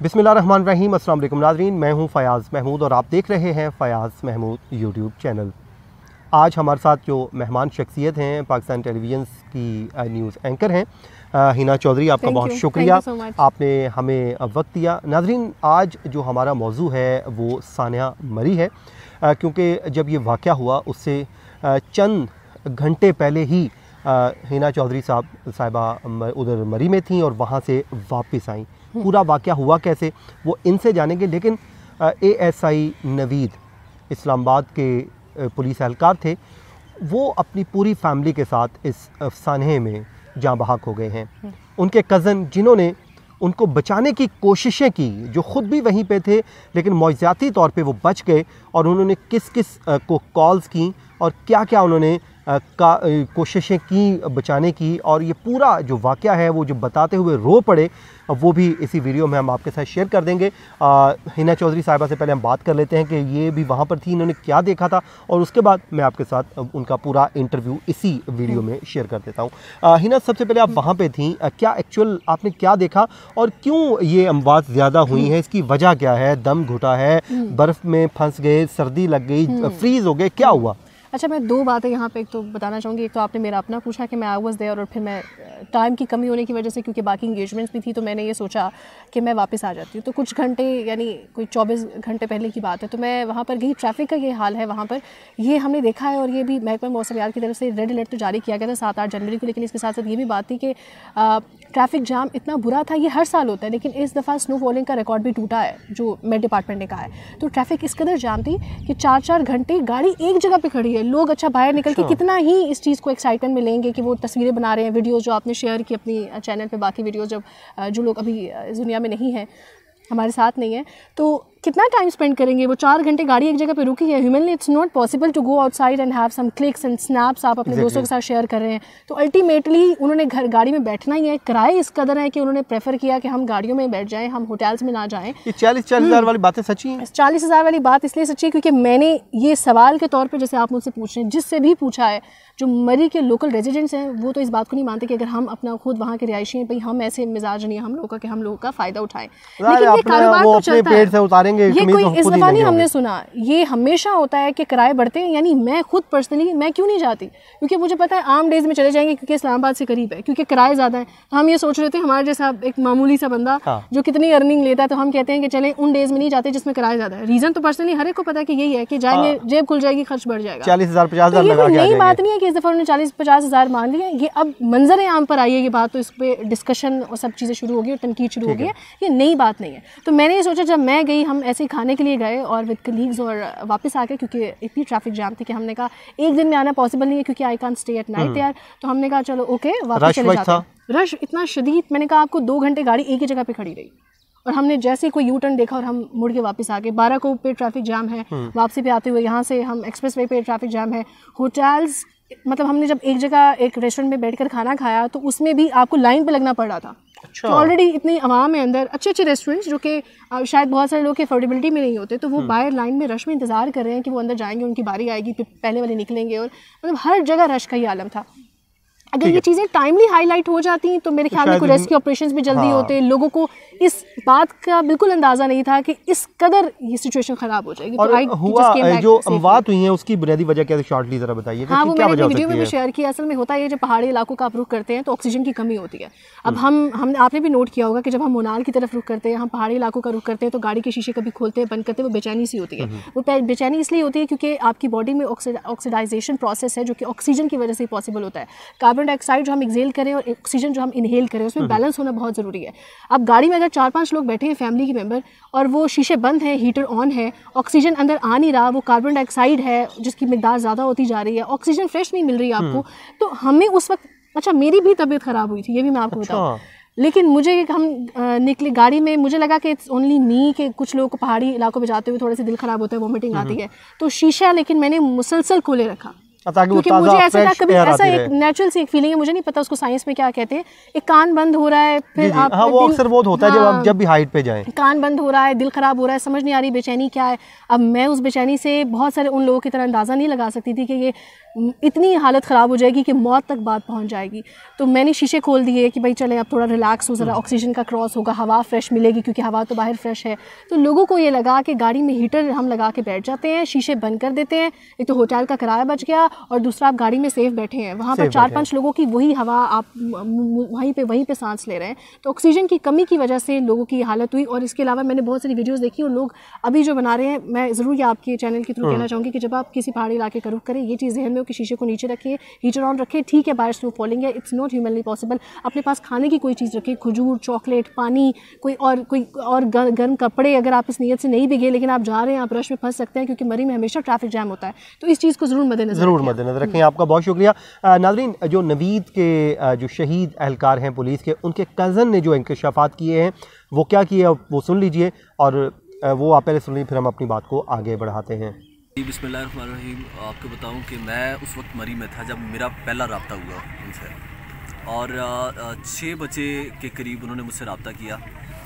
बिस्मिल्लाहिर्रहमानिर्रहीम। अस्सलाम वालेकुम नाज़रीन, मैं हूं फ़याज़ महमूद और आप देख रहे हैं फ़याज़ महमूद यूट्यूब चैनल। आज हमारे साथ जो मेहमान शख्सियत हैं पाकिस्तान टेलीविज़न की न्यूज़ एंकर हैं हिना चौधरी। आपका बहुत शुक्रिया, आपने हमें वक्त दिया। नाज़रीन, आज जो हमारा मौजू है वो सानिया मरी है, क्योंकि जब ये वाक़या हुआ उससे चंद घंटे पहले ही हिना चौधरी साहिबा उधर मरी में थी और वहाँ से वापस आई। पूरा वाक़या हुआ कैसे वो इनसे जानेंगे, लेकिन ASI नवीद इस्लामाबाद के पुलिस एहलकार थे, वो अपनी पूरी फैमिली के साथ इस सानहे में जाँ बहक हो गए हैं। उनके कज़न जिन्होंने उनको बचाने की कोशिशें की, जो ख़ुद भी वहीं पे थे, लेकिन मौज़ाती तौर पे वो बच गए, और उन्होंने किस किस को कॉल्स की और क्या क्या उन्होंने कोशिशें की बचाने की, और ये पूरा जो वाक़या है वो जो बताते हुए रो पड़े, वो भी इसी वीडियो में हम आपके साथ शेयर कर देंगे। हिना चौधरी साहिबा से पहले हम बात कर लेते हैं कि ये भी वहाँ पर थी, इन्होंने क्या देखा था, और उसके बाद मैं आपके साथ उनका पूरा इंटरव्यू इसी वीडियो में शेयर कर देता हूँ। हिना, सबसे पहले आप वहाँ पे थी, क्या एक्चुअल आपने क्या देखा और क्यों ये अमवात ज़्यादा हुई हैं? इसकी वजह क्या है? दम घुटा है, बर्फ़ में फंस गए, सर्दी लग गई, फ्रीज़ हो गए, क्या हुआ? अच्छा, मैं दो बातें यहाँ पे एक तो बताना चाहूँगी। एक तो आपने मेरा अपना पूछा कि मैं आई वाज देयर, और फिर मैं टाइम की कमी होने की वजह से, क्योंकि बाकी इंगेजमेंट्स भी थी, तो मैंने ये सोचा कि मैं वापस आ जाती हूँ। तो कुछ घंटे, यानी कोई 24 घंटे पहले की बात है, तो मैं वहाँ पर गई। ट्रैफिक का ये हाल है वहाँ पर, ये हमने देखा है, और ये भी महकमा मौसमियात की तरफ से रेड अलर्ट तो जारी किया गया था 7-8 जनवरी को। लेकिन इसके साथ साथ ये भी बात थी कि ट्रैफिक जाम इतना बुरा था। ये हर साल होता है, लेकिन इस दफ़ा स्नो फॉलिंग का रिकॉर्ड भी टूटा है, जो मेट डिपार्टमेंट ने कहा है। तो ट्रैफिक इस कदर जाम थी कि 4-4 घंटे गाड़ी एक जगह पे खड़ी है। लोग अच्छा बाहर निकल के कितना ही इस चीज़ को एक्साइटमेंट में लेंगे कि वो तस्वीरें बना रहे हैं, वीडियोज़ जो आपने शेयर की अपनी चैनल पे, बाकी वीडियोज़ जब जो लोग अभी इस दुनिया में नहीं हैं, हमारे साथ नहीं है, तो कितना टाइम स्पेंड करेंगे? वो 4 घंटे गाड़ी एक जगह पे रुकी है। Humanly it's not possible to go outside and have some clicks and snaps आप अपने दोस्तों के साथ शेयर कर रहे हैं। तो अल्टीमेटली उन्होंने गाड़ी में बैठना ही है। किराए इस कदर है कि उन्होंने प्रेफर किया कि हम गाड़ियों में बैठ जाएं, हम होटल्स में ना जाएं। ये 40 हज़ार वाली बातें सच्ची हैं? 40 हज़ार वाली बात इसलिए सच्ची है क्योंकि मैंने ये सवाल के तौर पर, जैसे आप मुझसे पूछ रहे हैं, जिससे भी पूछा है, जो मरी के लोकल रेजिडेंट्स हैं, वो तो इस बात को नहीं मानते कि अगर हम अपना खुद वहाँ के रिहायशी हैं, भाई हम ऐसे मिजाज नहीं है हम लोगों का कि हम लोगों का फ़ायदा उठाएं। लेकिन ये कारोबार तो चलता है, ये कोई इस दफ़ा नहीं हमने सुना। ये हमेशा होता है कि किराए बढ़ते हैं। यानी मैं खुद पर्सनली मैं क्यों नहीं जाती, क्योंकि मुझे पता है आम डेज़ में चले जाएंगे, क्योंकि इस्लामाबाद से करीब है, क्योंकि किराए ज़्यादा है। तो हम ये सोच रहे थे, हमारे जैसा एक मामूली सा बंदा जो कितनी अर्निंग लेता है, तो हम कहते हैं कि चले उन डेज़ में नहीं जाते जिसमें किराया ज़्यादा है। रीज़न तो पर्सनली हर एक को पता है कि यही है कि जाएंगे, जेब खुल जाएगी, खर्च बढ़ जाएगा। 40,000-50,000 ये कोई नई बात नहीं है कि इस दफ़ा उन्होंने 40-50 हज़ार मान लिया। ये अब मंजर आम पर आई है ये बात, तो इस पर डिस्कशन और सब चीज़ें शुरू हो गई और तनकीद शुरू हो गई है। ये नई बात नहीं है। तो मैंने ये सोचा, जब मैं गई, हम ऐसे ही खाने के लिए गए और विद कलीग्स, और वापस आ गए, क्योंकि इतनी ट्रैफिक जाम थी कि हमने कहा एक दिन में आना पॉसिबल नहीं है, क्योंकि I can't stay at night यार। तो हमने कहा चलो ओके, वापस चले जाते हैं। रश इतना शदीद, मैंने कहा आपको 2 घंटे गाड़ी एक ही जगह पे खड़ी रही, और हमने जैसे कोई यू टर्न देखा और हम मुड़ के वापस आ गए। 12 को पे ट्रैफिक जाम है, वापसी पे आते हुए यहाँ से हम एक्सप्रेस वे पे ट्रैफिक जाम है। होटल्स, मतलब हमने जब एक जगह एक रेस्टोरेंट में बैठकर खाना खाया, तो उसमें भी आपको लाइन पे लगना पड़ रहा था। अच्छा। तो ऑलरेडी इतनी आवाम है अंदर, अच्छे अच्छे रेस्टोरेंट्स जो कि शायद बहुत सारे लोग के अफोर्डेबिलिटी में नहीं होते, तो वो बाहर लाइन में रश में इंतजार कर रहे हैं कि वो अंदर जाएंगे, उनकी बारी आएगी, फिर पहले वाले निकलेंगे, और मतलब हर जगह रश का ही आलम था। अगर ये चीज़ें टाइमली हाईलाइट हो जाती तो मेरे ख्याल में कोई रेस्क्यू ऑपरेशंस भी जल्दी होते। लोगों को इस बात का बिल्कुल अंदाज़ा नहीं था कि इस कदर ये सिचुएशन ख़राब हो जाएगी। और तो हुआ जो अमवात हुई हैं उसकी बुनियादी वजह क्या है, शॉर्टली ज़रा बताइए। हाँ, वो मैंने वीडियो में भी शेयर किया। असल में होता है, जब पहाड़ी इलाकों का आप रुख करते हैं तो ऑक्सीजन की कमी होती है। अब हम आपने भी नोट किया होगा कि जब हम मोनाल की तरफ रुख करते हैं, हम पहाड़ी इलाकों का रुख करते हैं, तो गाड़ी के शीशे कभी खोलते हैं, बंद करते हैं, वो बेचैनी सी होती है। वो बेचैनी इसलिए होती है क्योंकि आपकी बॉडी में ऑक्सीडाइजेशन प्रोसेस है, जो कि ऑक्सीजन की वजह से पॉसिबल होता है। कार्बन डाइऑक्साइड जो हम एक्सेल करें और ऑक्सीजन जो हम इनहेल करें, उसमें बैलेंस होना बहुत ज़रूरी है। अब गाड़ी में अगर 4-5 लोग बैठे हैं फैमिली के मेंबर, और वो शीशे बंद हैं, हीटर ऑन है, ऑक्सीजन अंदर आ नहीं रहा, वो कार्बन डाइऑक्साइड है जिसकी मिकदार ज़्यादा होती जा रही है, ऑक्सीजन फ्रेश नहीं मिल रही आपको, तो हमें उस वक्त, अच्छा मेरी भी तबीयत ख़राब हुई थी, ये भी मैं आपको बताऊँ। लेकिन मुझे हम निकले गाड़ी में, मुझे लगा कि इट्स ओनली मी कि कुछ लोगों को पहाड़ी इलाकों में जाते हुए थोड़े से दिल ख़राब होता है, वॉमिटिंग आती है, तो शीशा लेकिन मैंने मुसलसल खोले रखा, क्योंकि मुझे ऐसा था, कभी ऐसा एक नेचुरल सी एक फीलिंग है, मुझे नहीं पता उसको साइंस में क्या कहते हैं, एक कान बंद हो रहा है, फिर आप हाँ, वो अक्सर बहुत होता है जब भी हाइट पे जाएं, कान बंद हो रहा है, दिल खराब हो रहा है, समझ नहीं आ रही बेचैनी क्या है। अब मैं उस बेचैनी से बहुत सारे उन लोगों की तरह अंदाज़ा नहीं लगा सकती थी कि ये इतनी हालत ख़राब हो जाएगी कि मौत तक बात पहुंच जाएगी। तो मैंने शीशे खोल दिए कि भाई चले अब थोड़ा रिलैक्स हो, ज़रा ऑक्सीजन का क्रॉस होगा, हवा फ्रेश मिलेगी क्योंकि हवा तो बाहर फ्रेश है। तो लोगों को ये लगा कि गाड़ी में हीटर हम लगा के बैठ जाते हैं, शीशे बंद कर देते हैं, एक तो होटल का किराया बच गया और दूसरा आप गाड़ी में सेफ बैठे हैं, वहाँ पर 4-5 लोगों की वही हवा आप वहीं पे सांस ले रहे हैं। तो ऑक्सीजन की कमी की वजह से लोगों की हालत हुई। और इसके अलावा मैंने बहुत सारी वीडियोज़ देखी और लोग अभी जो बना रहे हैं, मैं ज़रूर ये आपके चैनल के थ्रू कहना चाहूँगी कि जब आप किसी पहाड़ी इलाके का रुख करें, ये चीज़ ध्यान में हो कि शीशे को नीचे रखिए, हीटर ऑन रखें। ठीक है, बाहर स्नो फॉलिंग है, इट्स नॉट ह्यूमनली पॉसिबल। अपने पास खाने की कोई चीज़ रखें, खजूर, चॉकलेट, पानी, कोई और गर्म कपड़े। अगर आप इस नीयत से नहीं भी गए लेकिन आप जा रहे हैं, आप रश में फंस सकते हैं क्योंकि मरी में हमेशा ट्रैफिक जैम होता है। तो इस चीज़ को ज़रूर मद्देनज़र रखें। आपका बहुत शुक्रिया। नाज़रीन, जो नवीद के जो शहीद एहलकार हैं पुलिस के, उनके कज़न ने जो इंकशाफात किए हैं वो क्या किए वो सुन लीजिए, और वो आप पहले सुन लीजिए, फिर हम अपनी बात को आगे बढ़ाते हैं। बिस्मिल्लाहिर्रहमानिर्रहीम। आपको बताऊं कि मैं उस वक्त मरी में था जब मेरा पहला रब्ता हुआ उनसे, और 6 बजे के करीब उन्होंने मुझसे रब्ता किया,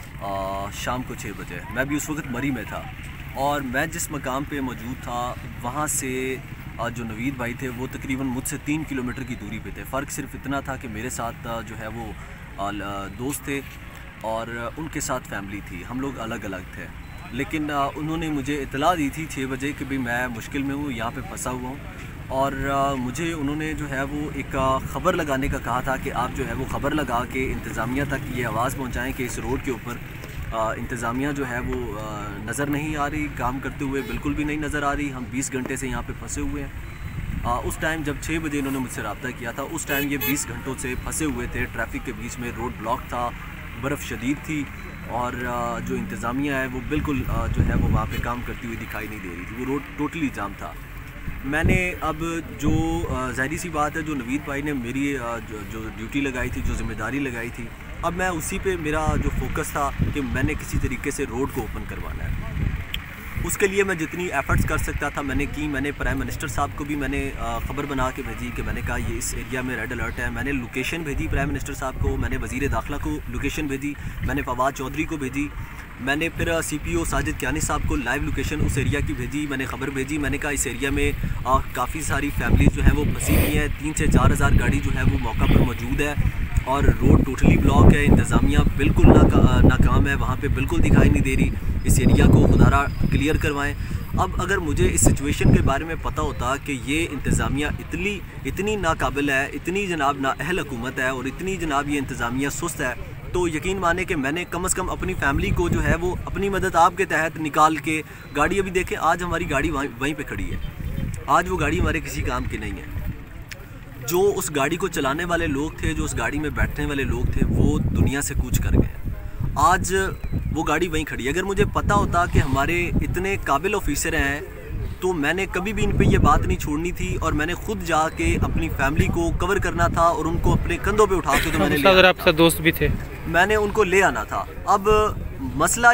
शाम को 6 बजे। मैं भी उस वक्त मरी में था और मैं जिस मकाम पे मौजूद था वहाँ से जो नवीद भाई थे वो तकरीबन मुझसे 3 किलोमीटर की दूरी पे थे। फ़र्क सिर्फ इतना था कि मेरे साथ जो है वो दोस्त थे और उनके साथ फैमिली थी, हम लोग अलग अलग थे। लेकिन उन्होंने मुझे इतला दी थी 6 बजे कि भाई मैं मुश्किल में हूँ, यहाँ पे फंसा हुआ हूँ, और मुझे उन्होंने जो है वो एक ख़बर लगाने का कहा था कि आप जो है वो ख़बर लगा के इंतज़ामिया तक ये आवाज़ पहुँचाएँ कि इस रोड के ऊपर इंतज़ामिया जो है वो नज़र नहीं आ रही, काम करते हुए बिल्कुल भी नहीं नज़र आ रही, हम 20 घंटे से यहाँ पे फंसे हुए हैं। उस टाइम जब 6 बजे इन्होंने मुझसे रब्ता किया था, उस टाइम ये 20 घंटों से फंसे हुए थे, ट्रैफिक के बीच में, रोड ब्लॉक था, बर्फ़ शदीद थी और जो इंतज़ामिया है वो बिल्कुल जो है वो वहाँ पे काम करती हुई दिखाई नहीं दे रही थी, वो रोड टोटली जाम था। मैंने अब जो ज़ाहिर सी बात है, जो नवीद भाई ने मेरी जो ड्यूटी लगाई थी, जो ज़िम्मेदारी लगाई थी, अब मैं उसी पे मेरा जो फोकस था कि मैंने किसी तरीके से रोड को ओपन करवाना है। उसके लिए मैं जितनी एफ़र्ट्स कर सकता था मैंने की। मैंने प्राइम मिनिस्टर साहब को भी मैंने ख़बर बना के भेजी कि मैंने कहा ये इस एरिया में रेड अलर्ट है। मैंने लोकेशन भेजी प्राइम मिनिस्टर साहब को, मैंने वज़ीर दाखिला को लोकेशन भेजी, मैंने फवाद चौधरी को भेजी, मैंने फिर CPO साजिद कियानी साहब को लाइव लोकेशन उस एरिया की भेजी, मैंने ख़बर भेजी। मैंने कहा इस एरिया में काफ़ी सारी फैमिलीज़ जो हैं वो फंसी हुई हैं, 3 से 4 हज़ार गाड़ी जो है वो मौका पर मौजूद है और रोड टोटली ब्लॉक है, इंतज़ामिया बिल्कुल नाकाम है, वहाँ पे बिल्कुल दिखाई नहीं दे रही, इस एरिया को खुदारा क्लियर करवाएं। अब अगर मुझे इस सिचुएशन के बारे में पता होता कि ये इंतज़ामिया इतनी नाकाबिल है, इतनी जनाब नाअहल हुकूमत है और इतनी जनाब ये इंतज़ामिया सुस्त है, तो यकीन माने कि मैंने कम से कम अपनी फैमिली को जो है वो अपनी मदद आपके तहत निकाल के गाड़ी, अभी देखें आज हमारी गाड़ी वहीं पे खड़ी है, आज वो गाड़ी हमारे किसी काम की नहीं है। जो उस गाड़ी को चलाने वाले लोग थे, जो उस गाड़ी में बैठने वाले लोग थे, वो दुनिया से कूच कर गए। आज वो गाड़ी वहीं खड़ी है। अगर मुझे पता होता कि हमारे इतने काबिल ऑफिसर हैं तो मैंने कभी भी इन पे ये बात नहीं छोड़नी थी और मैंने खुद जाके अपनी फैमिली को कवर करना था और उनको अपने कंधों पे उठा के, तो मैंने अगर आपका दोस्त भी थे, मैंने उनको ले आना था। अब मसला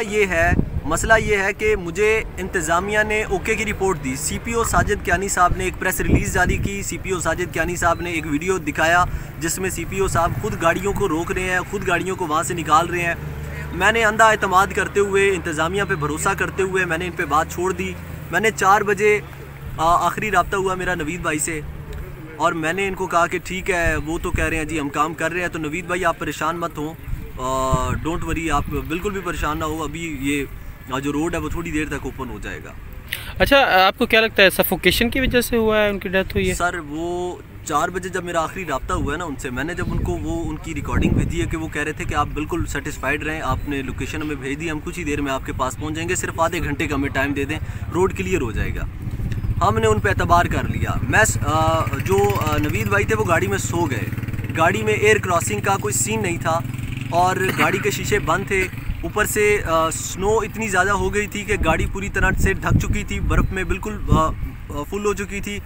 ये है कि मुझे इंतज़ामिया ने ओके की रिपोर्ट दी। CPO साजिद कियानी साहब ने एक प्रेस रिलीज़ जारी की। CPO साजिद कियानी साहब ने एक वीडियो दिखाया जिसमें CPO साहब खुद गाड़ियों को रोक रहे हैं, खुद गाड़ियों को वहाँ से निकाल रहे हैं। मैंने अंधा एतमाद करते हुए, इंतज़ामिया पे भरोसा करते हुए मैंने इन पे बात छोड़ दी। मैंने 4 बजे आखिरी रब्ता हुआ मेरा नवीद भाई से और मैंने इनको कहा कि ठीक है, वो तो कह रहे हैं जी हम काम कर रहे हैं, तो नवीद भाई आप परेशान मत हो, डोंट वरी, आप बिल्कुल भी परेशान ना हो, अभी ये जो रोड है वो थोड़ी देर तक ओपन हो जाएगा। अच्छा, आपको क्या लगता है सफोकेशन की वजह से हुआ है, उनकी डेथ हुई है? सर वो 4 बजे जब मेरा आखिरी रब्ता हुआ है ना उनसे, मैंने जब उनको वो उनकी रिकॉर्डिंग भेजी है कि वो कह रहे थे कि आप बिल्कुल सेटिस्फाइड रहें, आपने लोकेशन हमें भेज दी, हम कुछ ही देर में आपके पास पहुंच जाएंगे, सिर्फ आधे घंटे का हमें टाइम दे दें, रोड क्लियर हो जाएगा। हमने उन पर एतबार कर लिया। मैं जो नवीद भाई थे वो गाड़ी में सो गए, गाड़ी में एयर क्रॉसिंग का कोई सीन नहीं था और गाड़ी के शीशे बंद थे। ऊपर से स्नो इतनी ज़्यादा हो गई थी कि गाड़ी पूरी तरह से ढक चुकी थी, बर्फ़ में बिल्कुल फुल हो चुकी थी।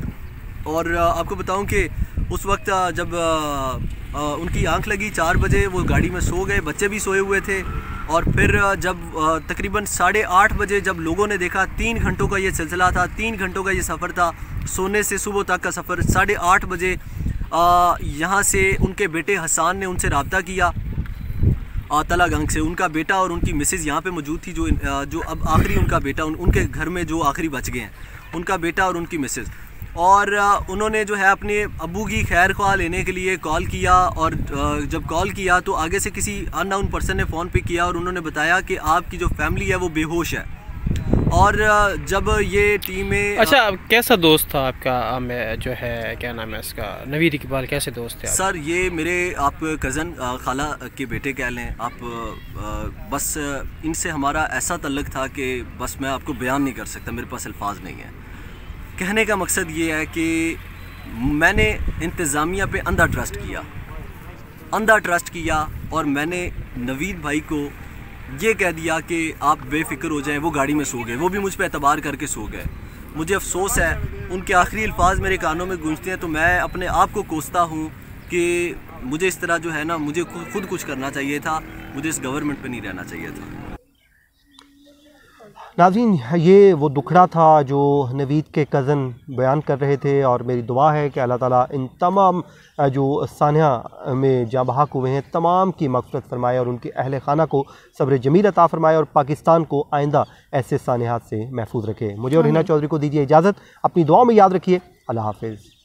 और आपको बताऊं कि उस वक्त जब उनकी आंख लगी 4 बजे, वो गाड़ी में सो गए, बच्चे भी सोए हुए थे। और फिर जब तकरीबन 8:30 बजे जब लोगों ने देखा, 3 घंटों का ये सिलसिला था, 3 घंटों का ये सफ़र था, सोने से सुबह तक का सफ़र। 8:30 बजे यहाँ से उनके बेटे हसन ने उनसे रब्ता किया तलागंग से। उनका बेटा और उनकी मिसेज़ यहाँ पे मौजूद थी, जो अब आखिरी उनका बेटा उनके घर में जो आखिरी बच गए हैं, उनका बेटा और उनकी मिसेज़। और उन्होंने जो है अपने अब्बू की खैर ख्वाह लेने के लिए कॉल किया, और जब कॉल किया तो आगे से किसी अननोन पर्सन ने फ़ोन पे किया और उन्होंने बताया कि आपकी जो फैमिली है वो बेहोश है। और जब ये टीमें अच्छा, कैसा दोस्त था आपका जो है, क्या नाम है इसका, नवीद इकबाल, कैसे दोस्त थे आप? सर ये मेरे आप कज़न खाला के बेटे कह लें आप, बस इनसे हमारा ऐसा तल्लुक़ था कि बस मैं आपको बयान नहीं कर सकता, मेरे पास अल्फाज नहीं है। कहने का मकसद ये है कि मैंने इंतज़ामिया पे अंधा ट्रस्ट किया और मैंने नवीद भाई को ये कह दिया कि आप बेफ़िक्र हो जाएं, वो गाड़ी में सो गए, वो भी मुझ पे एतबार करके सो गए। मुझे अफसोस है, उनके आखिरी अल्फाज मेरे कानों में गूंजते हैं तो मैं अपने आप को कोसता हूँ कि मुझे इस तरह जो है ना, मुझे खुद कुछ करना चाहिए था, मुझे इस गवर्नमेंट पे नहीं रहना चाहिए था। नाज़रीन, ये वो दुखड़ा था जो नवीद के कज़न बयान कर रहे थे, और मेरी दुआ है कि अल्लाह ताला इन तमाम जो सानिया में जाँ बहक हुए हैं तमाम की मग़फ़िरत फ़रमाए और उनके अहल खाना को सब्र जमील अता फ़रमाए और पाकिस्तान को आइंदा ऐसे सानियात से महफूज रखे। मुझे और हिना चौधरी को दीजिए इजाज़त, अपनी दुआओं में याद रखिए। अल्लाह हाफ़िज़।